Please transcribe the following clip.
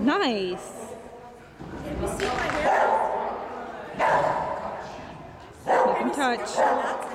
Nice. Can you see my hair? You can Can you see touch. the